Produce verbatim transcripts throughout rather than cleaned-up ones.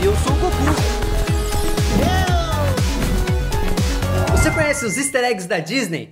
e eu sou o Goku. Você conhece os easter eggs da Disney?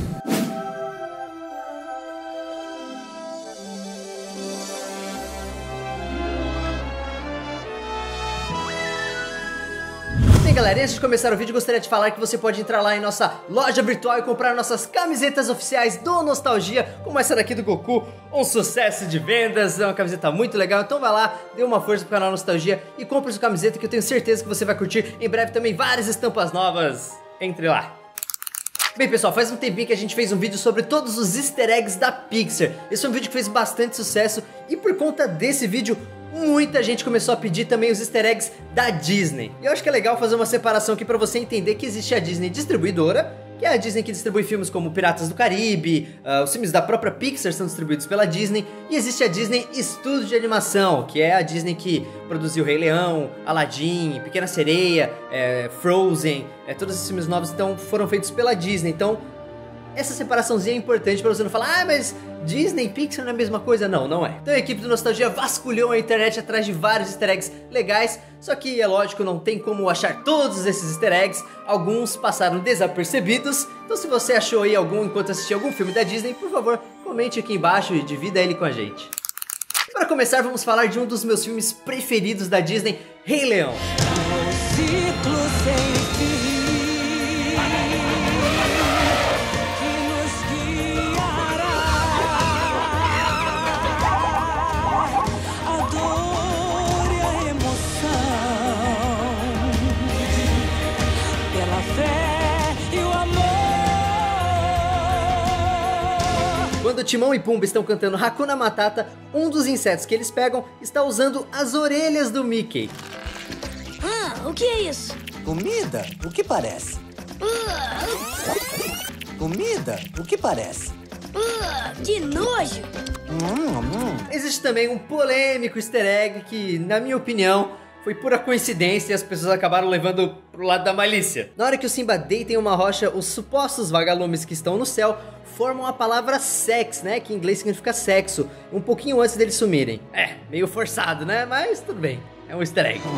Bem, galera, antes de começar o vídeo, gostaria de falar que você pode entrar lá em nossa loja virtual e comprar nossas camisetas oficiais do Nostalgia, como essa daqui do Goku, um sucesso de vendas, é uma camiseta muito legal, então vai lá, dê uma força pro canal Nostalgia e compre sua camiseta que eu tenho certeza que você vai curtir. Em breve também várias estampas novas, entre lá. Bem, pessoal, faz um tempinho que a gente fez um vídeo sobre todos os easter eggs da Pixar. Esse é um vídeo que fez bastante sucesso e por conta desse vídeo muita gente começou a pedir também os easter eggs da Disney. E eu acho que é legal fazer uma separação aqui pra você entender que existe a Disney distribuidora, que é a Disney que distribui filmes como Piratas do Caribe, uh, os filmes da própria Pixar são distribuídos pela Disney, e existe a Disney Estúdio de Animação, que é a Disney que produziu Rei Leão, Aladdin, Pequena Sereia, é, Frozen, é, todos esses filmes novos então, foram feitos pela Disney. Então essa separaçãozinha é importante pra você não falar, ah, mas Disney e Pixar não é a mesma coisa. Não, não é. Então a equipe do Nostalgia vasculhou a internet atrás de vários easter eggs legais, só que é lógico, não tem como achar todos esses easter eggs, alguns passaram desapercebidos, então se você achou aí algum enquanto assistia algum filme da Disney, por favor, comente aqui embaixo e divida ele com a gente. E para começar, vamos falar de um dos meus filmes preferidos da Disney, Rei Leão. Ciclo sem fim. Quando Timão e Pumba estão cantando Hakuna Matata, um dos insetos que eles pegam está usando as orelhas do Mickey. Ah, o que é isso? Comida? O que parece? Uh, Comida? O que parece? uh, que nojo! Hum, hum. Existe também um polêmico easter egg que, na minha opinião, foi pura coincidência e as pessoas acabaram levando pro lado da malícia. Na hora que o Simba deita em uma rocha, os supostos vagalumes que estão no céu formam a palavra sex, né? Que em inglês significa sexo, um pouquinho antes deles sumirem. É, meio forçado, né? Mas tudo bem, é um easter egg.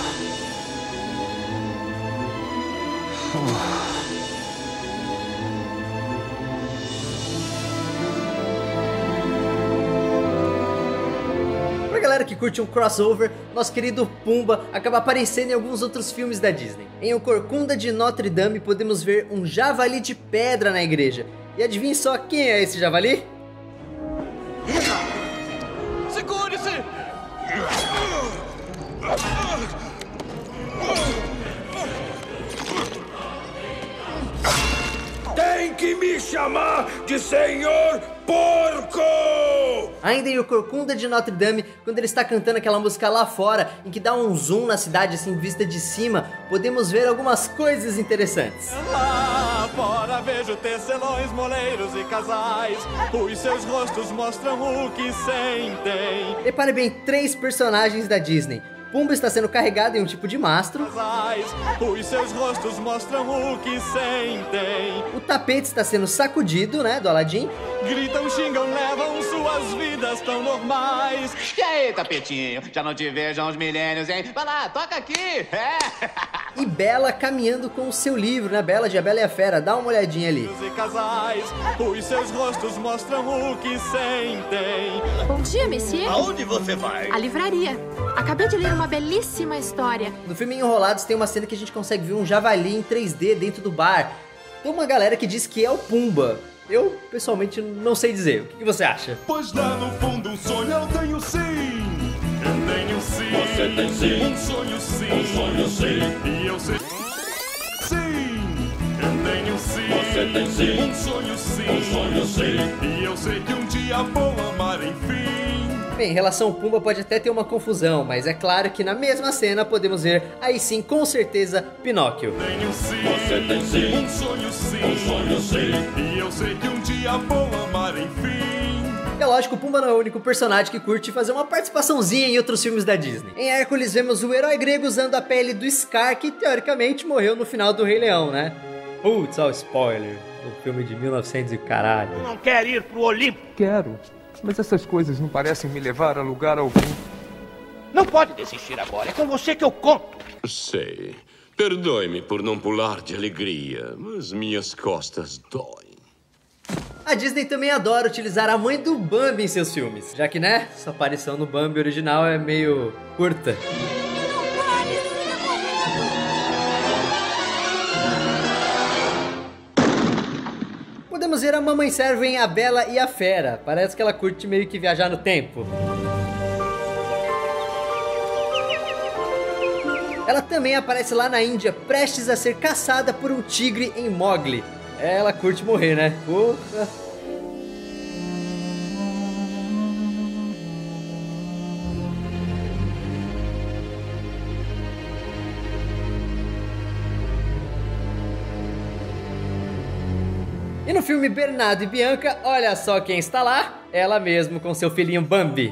Pra galera que curte um crossover, nosso querido Pumba acaba aparecendo em alguns outros filmes da Disney. Em O Corcunda de Notre Dame podemos ver um javali de pedra na igreja. E adivinhe só quem é esse javali? Segure-se! Tem que me chamar de Senhor Porco! Ainda em O Corcunda de Notre Dame, quando ele está cantando aquela música lá fora, em que dá um zoom na cidade assim vista de cima, podemos ver algumas coisas interessantes. Lá fora vejo tecelões, moleiros e casais, os seus rostos mostram o que sentem. Repare bem, três personagens da Disney. Pumba está sendo carregado em um tipo de mastro. Os seus rostos mostram o que sentem. O tapete está sendo sacudido, né, do Aladdin. Gritam, xingam, levam suas vidas tão normais. E aí, tapetinho? Já não te vejo há uns milênios, hein? Vai lá, toca aqui! É. E Bela caminhando com o seu livro, né? Bela de A Bela e a Fera, dá uma olhadinha ali. E casais, os seus rostos mostram o que sentem. Bom dia, Monsieur. Aonde você vai? A livraria. Acabei de ler uma belíssima história. No filme Enrolados tem uma cena que a gente consegue ver um javali em três D dentro do bar. Tem uma galera que diz que é o Pumba. Eu, pessoalmente, não sei dizer. O que você acha? Pois lá no fundo um sonho eu tenho sim. Eu tenho sim. Você tem sim. Um sonho sim. Um sonho sim. E eu sei. Sim. Eu tenho sim. Você tem sim. Um sonho sim. Um sonho sim. E eu sei que um dia vou amar enfim. Bem, em relação ao Pumba pode até ter uma confusão, mas é claro que na mesma cena podemos ver, aí sim, com certeza, Pinóquio. Tenho sim. Você tem sim. Um sonho sim. Um sonho sim. E eu sei que um dia vou amar enfim. É lógico, o Pumba não é o único personagem que curte fazer uma participaçãozinha em outros filmes da Disney. Em Hércules vemos o herói grego usando a pele do Scar, que teoricamente morreu no final do Rei Leão, né? Putz, ó, spoiler, do filme de mil e novecentos e caralho. Não quer ir pro Olimpo? Quero, mas essas coisas não parecem me levar a lugar algum. Não pode desistir agora. É com você que eu conto. Sei. Perdoe-me por não pular de alegria, mas minhas costas doem. A Disney também adora utilizar a mãe do Bambi em seus filmes, já que, né, sua aparição no Bambi original é meio curta. Podemos ver a Mamãe Servo em A Bela e a Fera. Parece que ela curte meio que viajar no tempo. Ela também aparece lá na Índia, prestes a ser caçada por um tigre em Mowgli. Ela curte morrer, né? Porra. E no filme Bernardo e Bianca, olha só quem está lá. Ela mesmo com seu filhinho Bambi.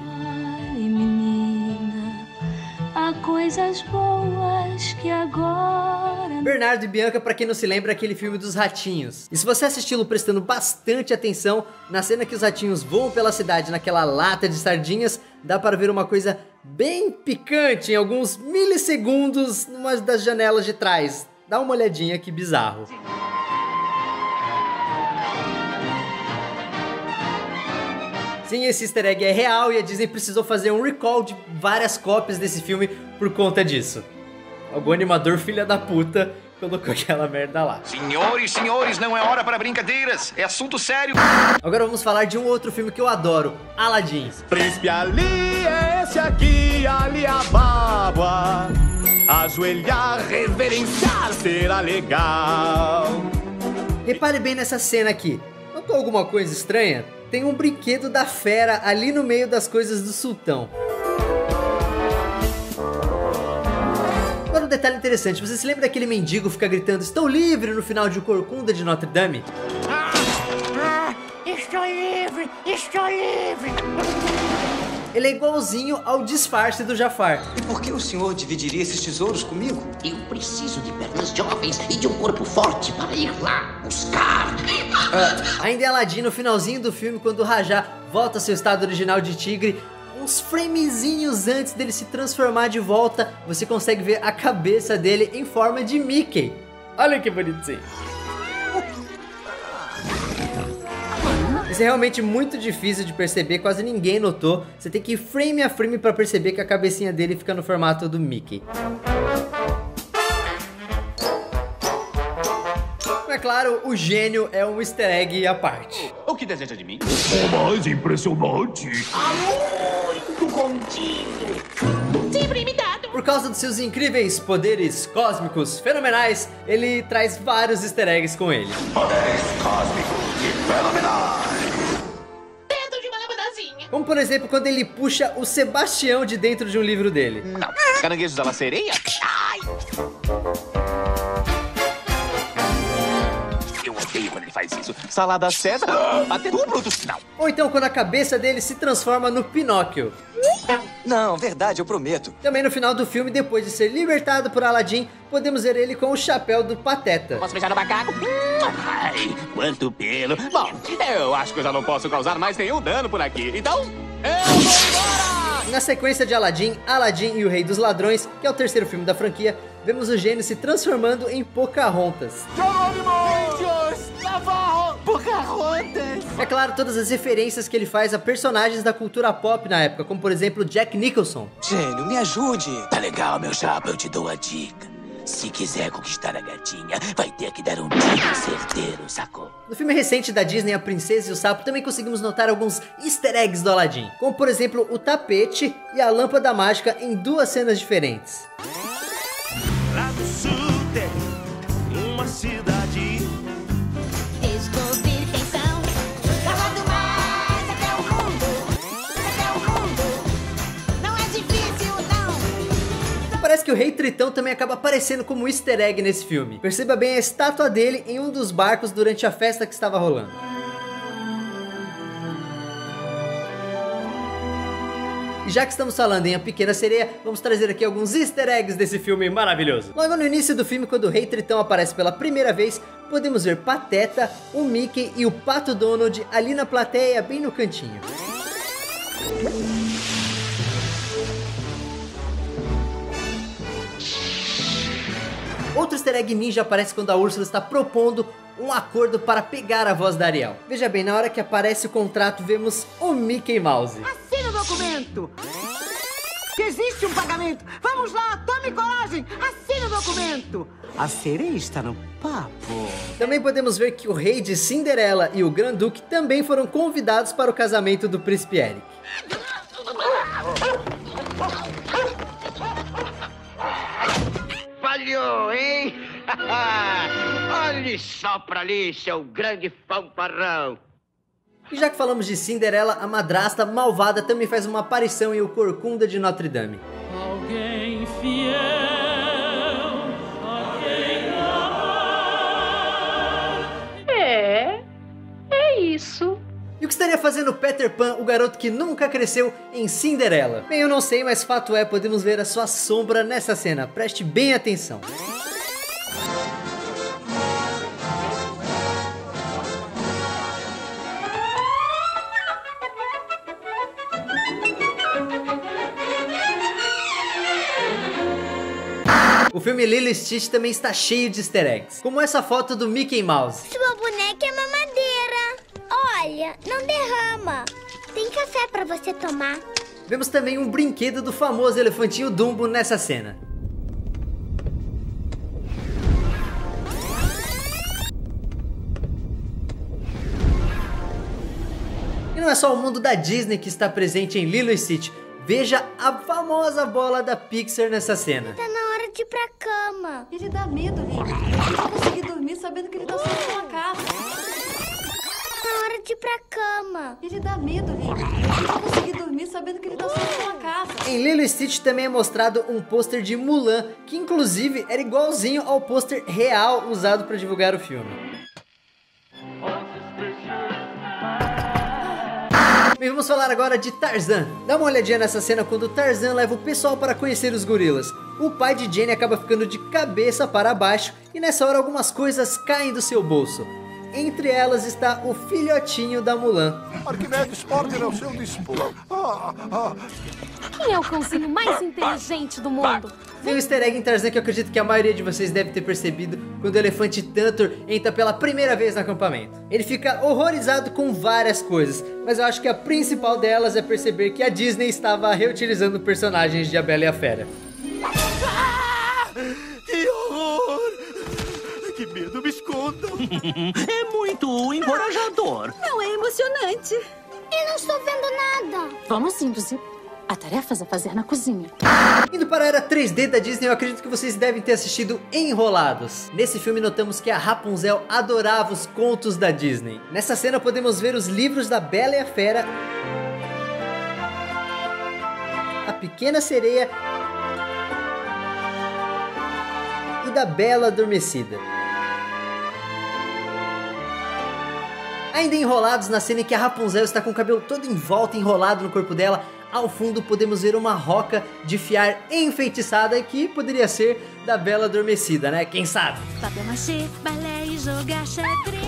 Há coisas boas que agora... Bernardo e Bianca, pra quem não se lembra, é aquele filme dos ratinhos. E se você assistiu prestando bastante atenção, na cena que os ratinhos voam pela cidade naquela lata de sardinhas, dá para ver uma coisa bem picante em alguns milissegundos numa das janelas de trás. Dá uma olhadinha, que bizarro. Sim, esse easter egg é real e a Disney precisou fazer um recall de várias cópias desse filme por conta disso. Algum animador filha da puta colocou aquela merda lá. Senhores, senhores, não é hora para brincadeiras, é assunto sério. Agora vamos falar de um outro filme que eu adoro, Aladdin. Príncipe Ali é esse aqui, Ali Ababa. Ajoelhar, reverenciar, será legal. Repare bem nessa cena aqui. Notou alguma coisa estranha? Tem um brinquedo da fera ali no meio das coisas do sultão. Agora um detalhe interessante, você se lembra daquele mendigo ficar gritando "Estou livre" no final de O Corcunda de Notre Dame? Ah, ah, estou livre, estou livre. Ele é igualzinho ao disfarce do Jafar. E por que o senhor dividiria esses tesouros comigo? Eu preciso de pernas jovens e de um corpo forte para ir lá buscar. Ah, ainda é Aladdin no finalzinho do filme, quando o Rajá volta ao seu estado original de tigre. Uns framezinhos antes dele se transformar de volta, você consegue ver a cabeça dele em forma de Mickey. Olha que bonitinho. Isso é realmente muito difícil de perceber, quase ninguém notou. Você tem que ir frame a frame para perceber que a cabecinha dele fica no formato do Mickey. É claro, o gênio é um easter egg à parte. O que deseja de mim? O mais impressionante. Muito contigo. Sempre imitado. Por causa dos seus incríveis poderes cósmicos fenomenais, ele traz vários easter eggs com ele. Poderes cósmicos e fenomenais. Dentro de uma lambadazinha. Como por exemplo, quando ele puxa o Sebastião de dentro de um livro dele. Não. Caranguejos da sereia? Ai. Quando ele faz isso. Salada César, até tu, Brutus, não. Ou então quando a cabeça dele se transforma no Pinóquio. Não, verdade, eu prometo. Também no final do filme, depois de ser libertado por Aladdin, podemos ver ele com o chapéu do Pateta. Posso beijar no macaco? Ai, quanto pelo. Bom, eu acho que eu já não posso causar mais nenhum dano por aqui. Então, eu vou embora! Na sequência de Aladdin, Aladdin e o Rei dos Ladrões, que é o terceiro filme da franquia, vemos o gênio se transformando em Pocahontas. Pocahontas! É claro, todas as referências que ele faz a personagens da cultura pop na época, como por exemplo Jack Nicholson. Gênio, me ajude! Tá legal, meu chapa, eu te dou a dica. Se quiser conquistar a gatinha, vai ter que dar um tiro certeiro, sacou? No filme recente da Disney, A Princesa e o Sapo, também conseguimos notar alguns easter eggs do Aladdin, como por exemplo o tapete e a lâmpada mágica em duas cenas diferentes. Lá do sul tem uma cidade. Descobrir quem são. Falando mais até o mundo. Até o mundo. Não é difícil, não. Parece que o Rei Tritão também acaba aparecendo como easter egg nesse filme. Perceba bem a estátua dele em um dos barcos durante a festa que estava rolando. E já que estamos falando em A Pequena Sereia, vamos trazer aqui alguns easter eggs desse filme maravilhoso. Logo no início do filme, quando o Rei Tritão aparece pela primeira vez, podemos ver Pateta, o Mickey e o Pato Donald ali na plateia, bem no cantinho. outro easter egg ninja aparece quando a Úrsula está propondo um acordo para pegar a voz da Ariel. Veja bem, na hora que aparece o contrato, vemos o Mickey Mouse. Assina o documento. Existe um pagamento. Vamos lá, tome coragem. Assina o documento. A sereia está no papo. Também podemos ver que o rei de Cinderela e o Grand-Duque também foram convidados para o casamento do príncipe Eric. Falhou, hein? Olhe só pra ali, seu grande fanfarrão. E já que falamos de Cinderela, a madrasta malvada também faz uma aparição em O Corcunda de Notre Dame. Alguém fiel a quem amar. É, é isso. E o que estaria fazendo Peter Pan, o garoto que nunca cresceu, em Cinderela? Bem, eu não sei, mas fato é, podemos ver a sua sombra nessa cena. Preste bem atenção. O filme Lilo e Stitch também está cheio de easter eggs, como essa foto do Mickey Mouse. Sua boneca é mamadeira. Olha, não derrama. Tem café pra você tomar. Vemos também um brinquedo do famoso elefantinho Dumbo nessa cena. E não é só o mundo da Disney que está presente em Lilo e Stitch. Veja a famosa bola da Pixar nessa cena. Tá na hora de ir pra cama. Ele dá medo, Lili. Eu não consegui dormir sabendo que ele tá solto na casa. Tá na hora de ir pra cama. Ele dá medo, Lili. Eu não consegui dormir sabendo que ele tá solto na casa. Em Lilo e Stitch também é mostrado um pôster de Mulan, que inclusive era igualzinho ao pôster real usado para divulgar o filme. Bem, vamos falar agora de Tarzan. Dá uma olhadinha nessa cena quando Tarzan leva o pessoal para conhecer os gorilas. O pai de Jenny acaba ficando de cabeça para baixo e nessa hora algumas coisas caem do seu bolso. Entre elas está o filhotinho da Mulan. Arquimedes, ordem ao seu dispor. Ah, ah. Quem é o cãozinho mais inteligente do mundo? Tem um easter egg em Tarzan que eu acredito que a maioria de vocês deve ter percebido quando o elefante Tantor entra pela primeira vez no acampamento. Ele fica horrorizado com várias coisas, mas eu acho que a principal delas é perceber que a Disney estava reutilizando personagens de A Bela e a Fera. Ah, que horror! Que medo, me esconda! É muito encorajador. Não é emocionante. Eu não estou vendo nada. Vamos induzir. Há tarefas a fazer na cozinha. Indo para a era três D da Disney, eu acredito que vocês devem ter assistido Enrolados. Nesse filme notamos que a Rapunzel adorava os contos da Disney. Nessa cena podemos ver os livros da Bela e a Fera, A Pequena Sereia e da Bela Adormecida. Ainda enrolados na cena em que a Rapunzel está com o cabelo todo em volta, enrolado no corpo dela, ao fundo podemos ver uma roca de fiar enfeitiçada que poderia ser da Bela Adormecida, né? Quem sabe? Papel machê, balé e jogar xadrez.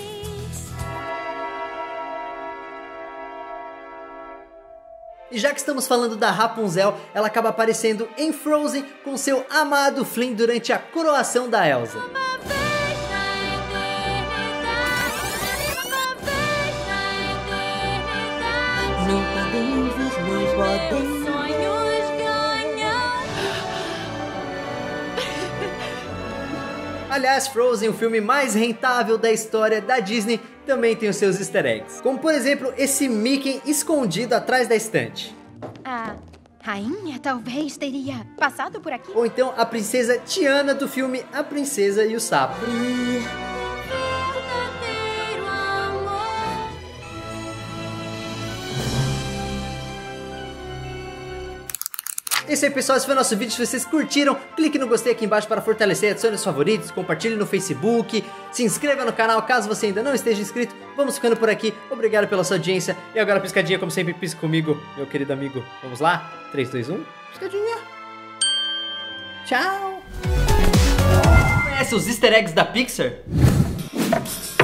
E já que estamos falando da Rapunzel, ela acaba aparecendo em Frozen com seu amado Flynn durante a coroação da Elsa. Sonhos ganham. Aliás, Frozen, o filme mais rentável da história da Disney, também tem os seus easter eggs. Como por exemplo, esse Mickey escondido atrás da estante. A rainha talvez teria passado por aqui. Ou então a princesa Tiana do filme A Princesa e o Sapo. É isso aí, pessoal, esse foi o nosso vídeo. Se vocês curtiram, clique no gostei aqui embaixo para fortalecer, adicione os favoritos, compartilhe no Facebook, se inscreva no canal caso você ainda não esteja inscrito. Vamos ficando por aqui, obrigado pela sua audiência. E agora piscadinha, como sempre, pisca comigo, meu querido amigo. Vamos lá? três, dois, um, piscadinha. Tchau. Conhece os easter eggs da Pixar?